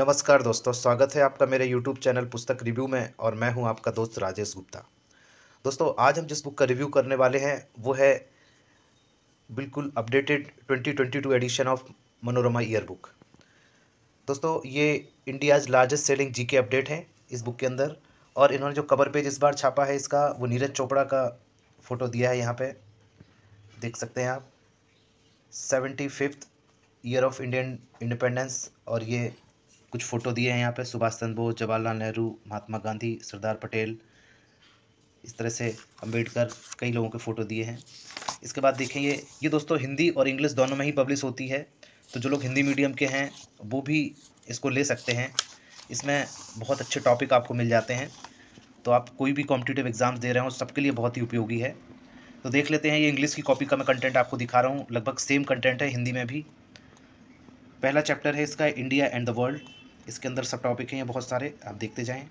नमस्कार दोस्तों, स्वागत है आपका मेरे YouTube चैनल पुस्तक रिव्यू में और मैं हूं आपका दोस्त राजेश गुप्ता। दोस्तों, आज हम जिस बुक का रिव्यू करने वाले हैं वो है बिल्कुल updated 2022 edition of Manorama year book. दोस्तों, ये India's largest selling GK update है इस बुक के अंदर। और इन्होंने जो कवर पेज इस बार छापा है इसका, वो नीरज चोपड़ा का फ़ोटो दिया है। यहाँ पे देख सकते हैं आप, 75th year of Indian independence. और ये कुछ फ़ोटो दिए हैं यहाँ पे, सुभाष चंद्र बोस, जवाहरलाल नेहरू, महात्मा गांधी, सरदार पटेल, इस तरह से अम्बेडकर, कई लोगों के फ़ोटो दिए हैं। इसके बाद देखें, ये दोस्तों हिंदी और इंग्लिश दोनों में ही पब्लिश होती है, तो जो लोग हिंदी मीडियम के हैं वो भी इसको ले सकते हैं। इसमें बहुत अच्छे टॉपिक आपको मिल जाते हैं, तो आप कोई भी कॉम्पिटिटिव एग्ज़ाम्स दे रहे हो सबके लिए बहुत ही उपयोगी है। तो देख लेते हैं, ये इंग्लिश की कॉपी का मैं कंटेंट आपको दिखा रहा हूँ, लगभग सेम कंटेंट है हिंदी में भी। पहला चैप्टर है इसका इंडिया एंड द वर्ल्ड। इसके अंदर सब टॉपिक हैं बहुत सारे, आप देखते जाएं।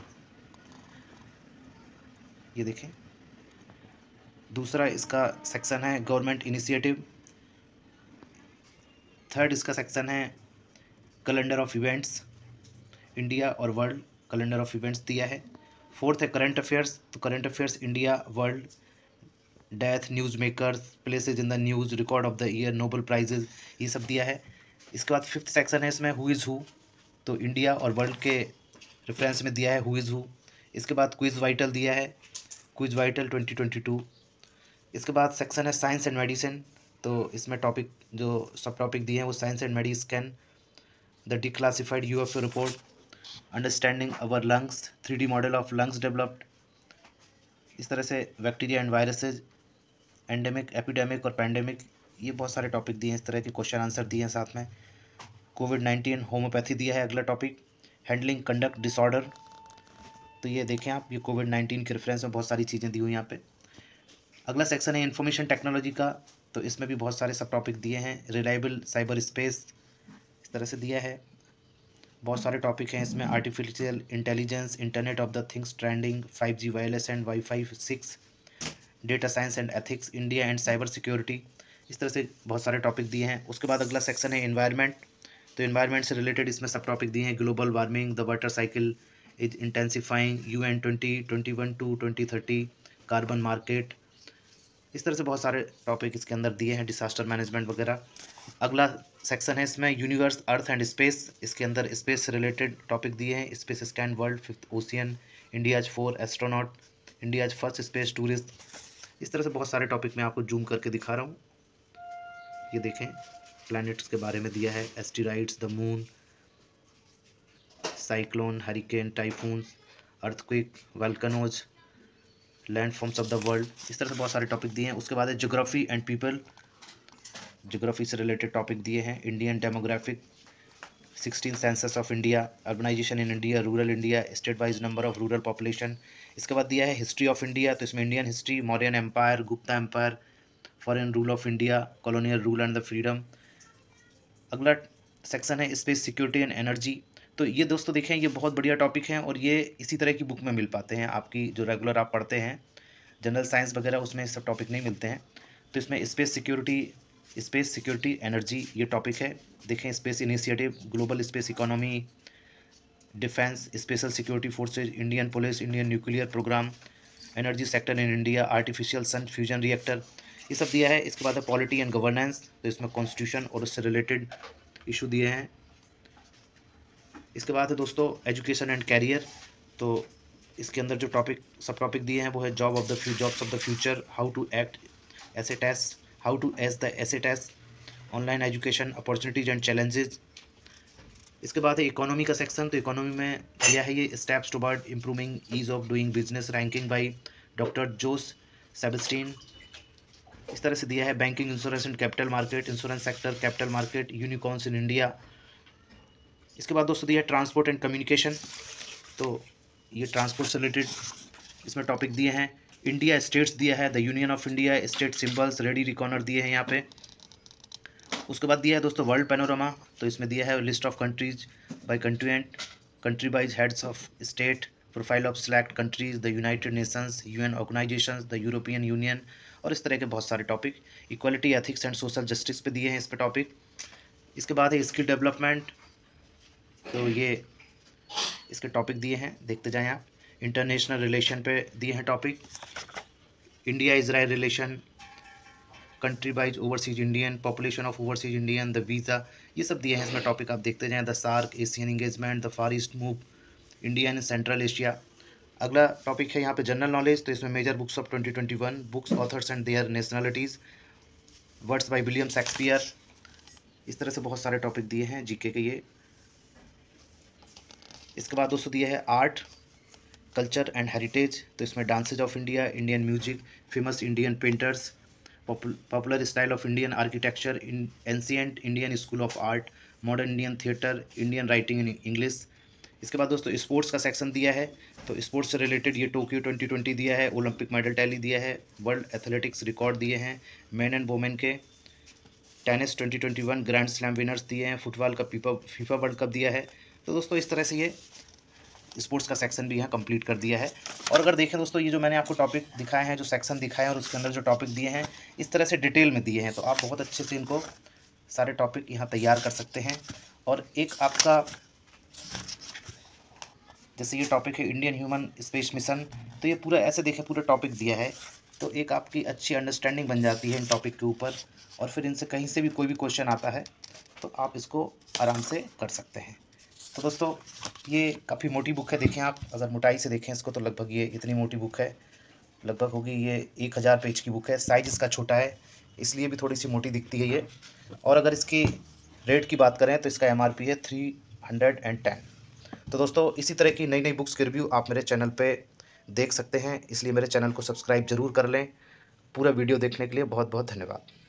ये देखें, दूसरा इसका सेक्शन है गवर्नमेंट इनिशिएटिव। थर्ड इसका सेक्शन है कैलेंडर ऑफ इवेंट्स, इंडिया और वर्ल्ड कैलेंडर ऑफ इवेंट्स दिया है। फोर्थ है करंट अफेयर्स, तो current affairs India world, death, news makers, places in the news, record of the year, Nobel prizes, ये सब दिया है। इसके बाद फिफ्थ सेक्शन है इसमें हु इज़ हु, तो इंडिया और वर्ल्ड के रेफरेंस में दिया है हु इज़ हु। इसके बाद क्विज वाइटल दिया है, क्विज वाइटल 2022। इसके बाद सेक्शन है साइंस एंड मेडिसिन, तो इसमें टॉपिक जो सब टॉपिक दिए हैं वो science and medicine, the declassified UFO report, understanding our lungs, 3D model of lungs developed, इस तरह से bacteria and viruses, endemic, epidemic और पैंडेमिक, ये बहुत सारे टॉपिक दिए हैं। इस तरह के क्वेश्चन आंसर दिए हैं साथ में। कोविड-19 होम्योपैथी दिया है अगला टॉपिक, हैंडलिंग कंडक्ट डिसऑर्डर, तो ये देखें आप, ये कोविड-19 के रेफरेंस में बहुत सारी चीज़ें दी हुई यहाँ पे। अगला सेक्शन है इंफॉर्मेशन टेक्नोलॉजी का, तो इसमें भी बहुत सारे सब टॉपिक दिए हैं। रिलायबल साइबर स्पेस, इस तरह से दिया है। बहुत सारे टॉपिक हैं इसमें, artificial intelligence, internet of the things trending, 5G wireless and wifi 6, data science and ethics, India and cyber security, इस तरह से बहुत सारे टॉपिक दिए हैं। उसके बाद अगला सेक्शन है एनवायरनमेंट, तो एनवायरनमेंट से रिलेटेड इसमें सब टॉपिक दिए हैं, global warming, the water cycle is intensifying, UN 2021 to 2030, carbon market, इस तरह से बहुत सारे टॉपिक इसके अंदर दिए हैं, डिसास्टर मैनेजमेंट वगैरह। अगला सेक्शन है इसमें यूनिवर्स, अर्थ एंड स्पेस, इसके अंदर स्पेस से रिलेटेड टॉपिक दिए हैं, space scan world, fifth ocean, India's 4 astronaut, India's first space tourist, इस तरह से बहुत सारे टॉपिक मैं आपको जूम करके दिखा रहा हूँ। ये देखें, प्लैनेट्स के बारे में दिया है, asteroids, the moon, cyclone, hurricane, typhoon, earthquake, volcanoes, land forms of the world, इस तरह से बहुत सारे टॉपिक दिए हैं। उसके बाद है ज्योग्राफी एंड पीपल, ज्योग्राफी से रिलेटेड टॉपिक दिए हैं, Indian demographic, 16 census of India, urbanisation in India, rural India, state wise number of rural population. इसके बाद दिया है हिस्ट्री ऑफ इंडिया, तो इसमें Indian history, Mauryan empire, Gupta empire, foreign rule of India, colonial rule and the freedom. अगला section है space security and energy, तो ये दोस्तों देखें, ये बहुत बढ़िया टॉपिक हैं और ये इसी तरह की बुक में मिल पाते हैं, आपकी जो रेगुलर आप पढ़ते हैं जनरल साइंस वगैरह, उसमें ये सब टॉपिक नहीं मिलते हैं। तो इसमें स्पेस सिक्योरिटी एनर्जी ये टॉपिक है। देखें, space initiative, global space economy, defence, special security forces, Indian police, Indian nuclear programme, energy sector in India, artificial sun fusion reactor, ये सब दिया है। इसके बाद है पॉलिटी एंड गवर्नेंस, तो इसमें कॉन्स्टिट्यूशन और उससे रिलेटेड इशू दिए हैं। इसके बाद है दोस्तों एजुकेशन एंड कैरियर, तो इसके अंदर जो टॉपिक सब टॉपिक दिए हैं वो है jobs of the future, how to act as a test, how to as the S A test, online education opportunities and challenges. इसके बाद है इकोनॉमी का सेक्शन, तो इकोनॉमी में दिया है ये steps toward improving ease of doing business, ranking by doctor Jose Sebastian, इस तरह से दिया है। Banking, insurance and capital market, insurance sector, capital market, unicorns in India. इसके बाद दोस्तों दिया है ट्रांसपोर्ट एंड कम्युनिकेशन, तो ये ट्रांसपोर्ट से रिलेटेड इसमें टॉपिक दिए हैं। इंडिया स्टेट्स दिया है, the union of India, state symbols, ready reckoner दिए हैं यहाँ पे। उसके बाद दिया है दोस्तों वर्ल्ड पैनोरामा, तो इसमें दिया है list of countries by continent, country wise heads of state, profile of select countries, the United Nations, UN organisations, the European Union, और इस तरह के बहुत सारे topic. Equality, ethics and social justice पे दिए हैं इस पे टॉपिक। इसके बाद है स्किल डेवलपमेंट, तो ये इसके टॉपिक दिए हैं, देखते जाएं आप। इंटरनेशनल रिलेशन पे दिए हैं topic, India Israel relation, country wise overseas Indian, population of overseas Indian, the visa, ये सब दिए हैं इसमें टॉपिक, आप देखते जाएं। The SAARC, Asian engagement, the Far East move, India in Central Asia. अगला टॉपिक है यहाँ पे जनरल नॉलेज, तो इसमें major books of 2021, books authors and their nationalities, words by William Shakespeare. इस तरह से बहुत सारे टॉपिक दिए हैं जीके के ये। इसके बाद दोस्तों दिया है आर्ट, कल्चर एंड हेरिटेज, तो इसमें dances of India, Indian music, famous Indian painters, popular style of Indian architecture, ancient Indian school of art, modern Indian theatre, Indian writing in English. इसके बाद दोस्तों स्पोर्ट्स का सेक्शन दिया है, तो sports से रिलेटेड ये टोक्यो 2020 दिया है, ओलंपिक मेडल टैली दिया है, वर्ल्ड एथलेटिक्स रिकॉर्ड दिए हैं मेन एंड वोमेन के, टेनिस 2021 ग्रैंड स्लैम विनर्स दिए हैं, फुटबॉल का फीफा वर्ल्ड कप दिया है। तो दोस्तों इस तरह से ये स्पोर्ट्स का सेक्शन भी यहाँ कंप्लीट कर दिया है। और अगर देखें दोस्तों, ये जो मैंने आपको टॉपिक दिखाए हैं, जो सेक्शन दिखाए हैं और उसके अंदर जो टॉपिक दिए हैं, इस तरह से डिटेल में दिए हैं, तो आप बहुत अच्छे से इनको सारे टॉपिक यहाँ तैयार कर सकते हैं। और एक आपका जैसे ये टॉपिक है इंडियन ह्यूमन स्पेस मिशन, तो ये पूरा ऐसे देखें पूरा टॉपिक दिया है, तो एक आपकी अच्छी अंडरस्टैंडिंग बन जाती है इन टॉपिक के ऊपर, और फिर इनसे कहीं से भी कोई भी क्वेश्चन आता है तो आप इसको आराम से कर सकते हैं। तो दोस्तों ये काफ़ी मोटी बुक है, देखें आप अगर मोटाई से देखें इसको तो लगभग ये इतनी मोटी बुक है, लगभग होगी ये 1000 पेज की बुक है। साइज़ इसका छोटा है इसलिए भी थोड़ी सी मोटी दिखती है ये। और अगर इसकी रेट की बात करें तो इसका MRP है 310। तो दोस्तों इसी तरह की नई नई बुक्स के रिव्यू आप मेरे चैनल पे देख सकते हैं, इसलिए मेरे चैनल को सब्सक्राइब ज़रूर कर लें। पूरा वीडियो देखने के लिए बहुत बहुत धन्यवाद।